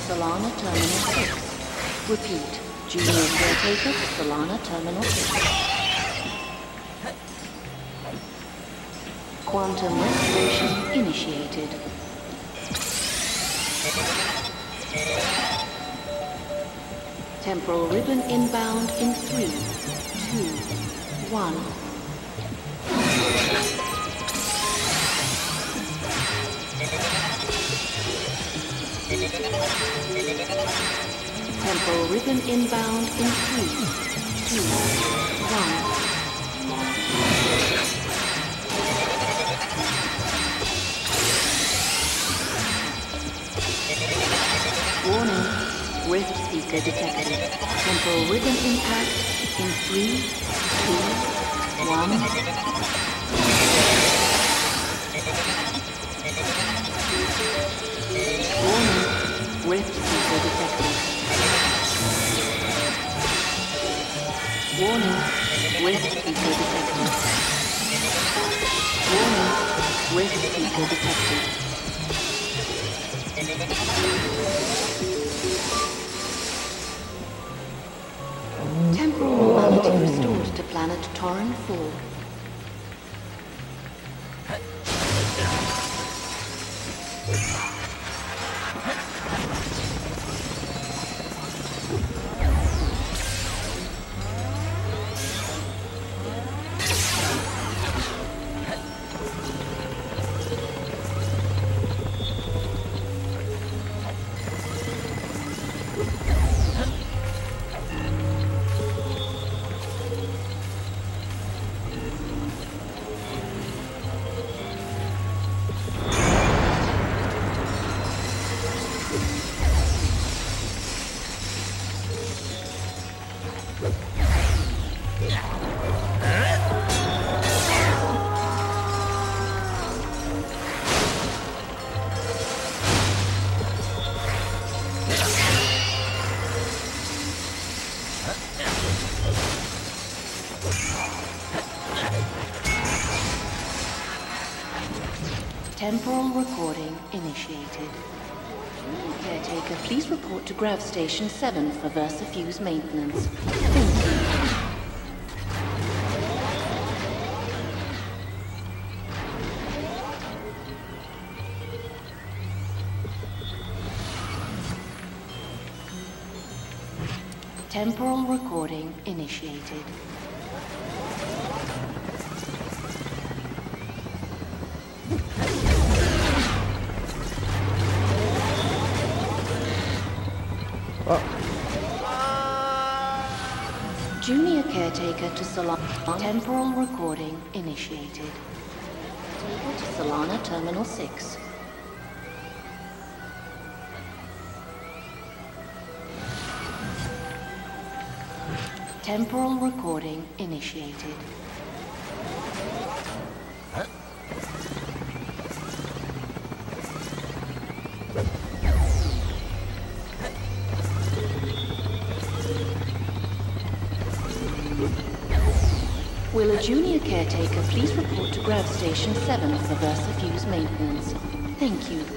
Solana Terminal 6. Repeat, Junior Caretaker to Solana Terminal 6. Quantum restoration initiated. Temporal ribbon inbound in 3, 2, 1. Temporal ribbon inbound in 3, 2, 1. Warning, rift seeker detected. Temporal ribbon impact in 3, 2, 1. Warning, rift seeker detected. Warning, rift seeker detected. Warning, rift seeker detected. Temporal normality restored to planet Torren 4. Temporal recording initiated. Caretaker, please report to Grav Station 7 for Versafuse maintenance. Thank you. Temporal recording initiated. Junior Caretaker to Solana. Temporal recording initiated. Caretaker to Solana Terminal 6. Temporal recording initiated. Will a Junior Caretaker please report to Grav Station 7 for Versafuse maintenance? Thank you.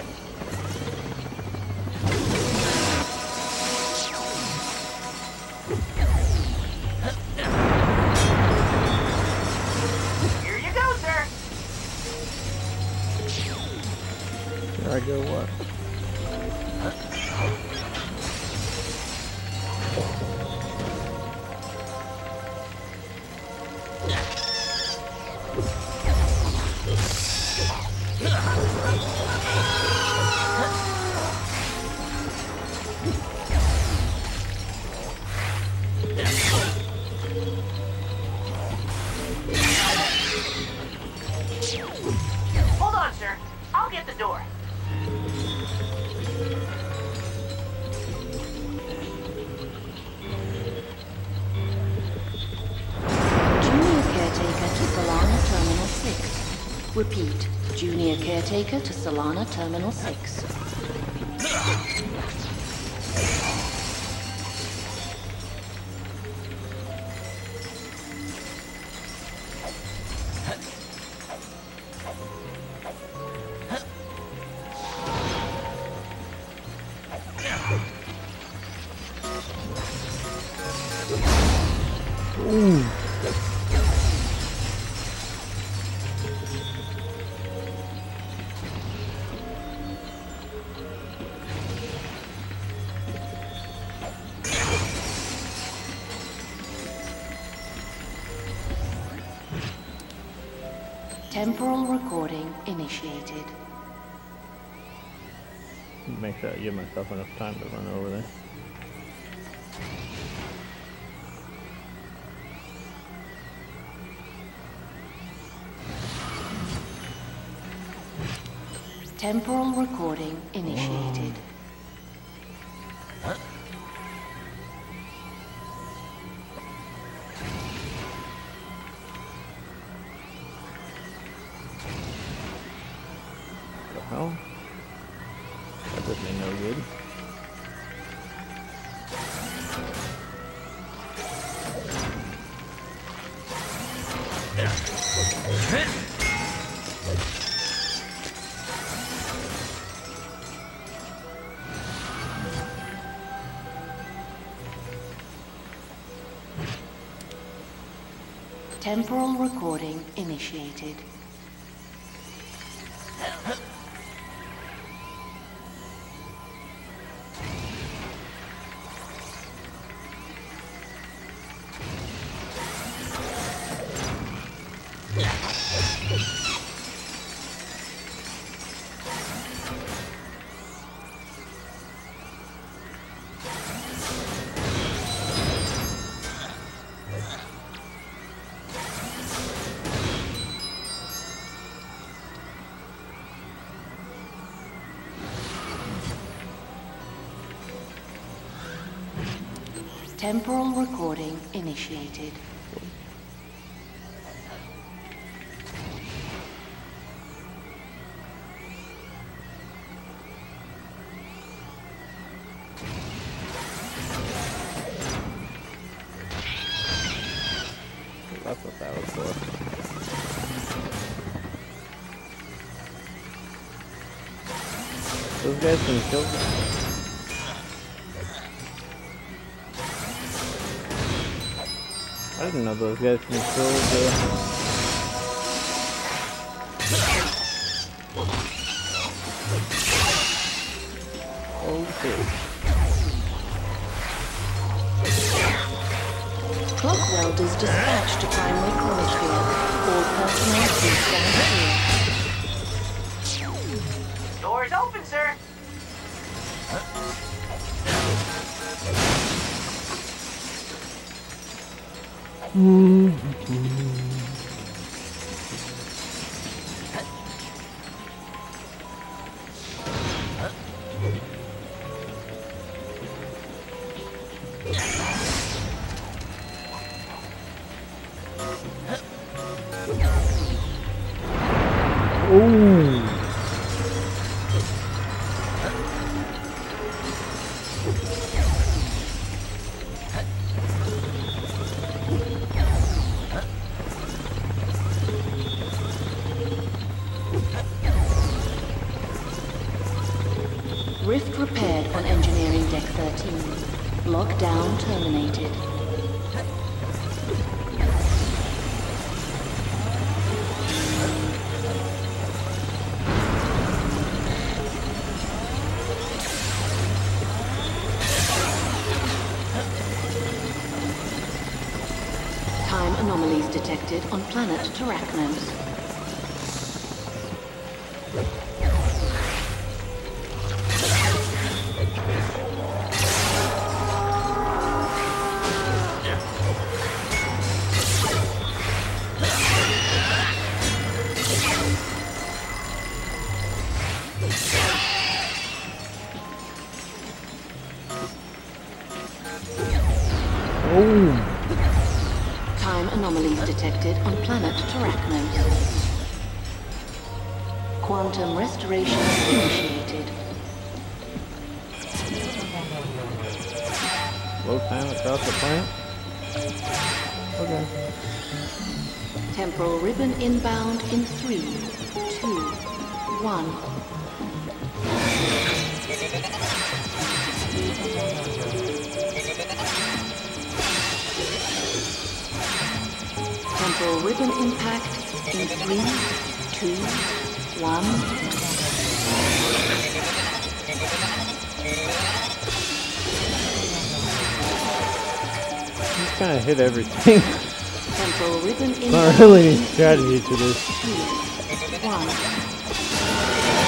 Here you go, sir. Here I go, what? Hold on, sir. I'll get the door. Junior Caretaker to Solana Terminal 6. Repeat, Junior Caretaker to Solana Terminal 6. Ooh. Temporal recording initiated. Make sure I give myself enough time to run over there. Temporal recording initiated. The hell? That does me no good. Temporal recording initiated. Temporal recording initiated. That's what that was for. Those guys can kill me. I didn't know those guys can kill the... Oh shit. Clock welders dispatched to primary chronosphere. All personnel please stand clear. Door's open, sir. Ooh. Rift repaired on engineering deck 13. Lockdown terminated. Time anomalies detected on planet Terracnos. Time anomalies detected on planet Terracnos. Quantum restoration initiated. Low time across the planet? Okay. Temporal ribbon inbound in 3, 2, 1. Temporal ribbon impact in 3, 2, 1. Just kind of hit everything. Temporal ribbon impact. Not really any strategy to this. 2, 1.